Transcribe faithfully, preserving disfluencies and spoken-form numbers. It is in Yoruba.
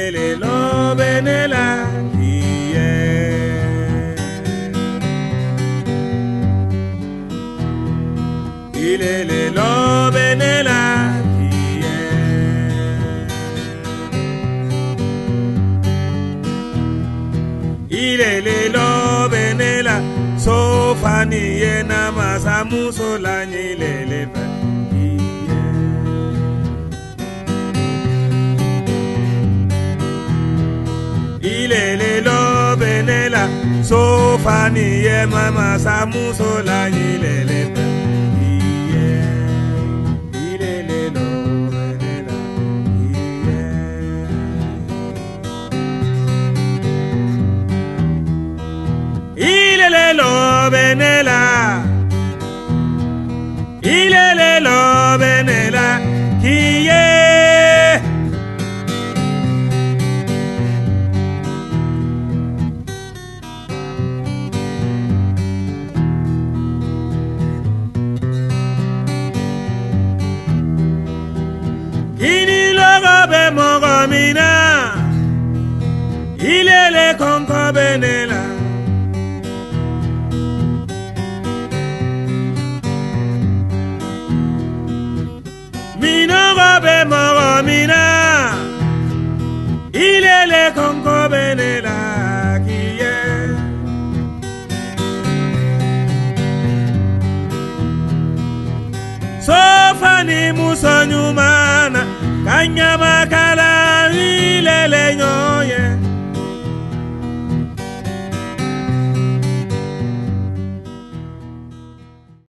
ilele lo benela kiye ilele lo benela kiye ilele lo benela sofani yena masamuso la nyilele ilele lo benela sofani ye mama samuso la ilele ilele lo benela ilele lo benela ilele lo benela kiye Mogamina ilele konko benela Minoga be mogamina ilele konko benela kiye Sofani musanyumana Kanyama kala ilele nyo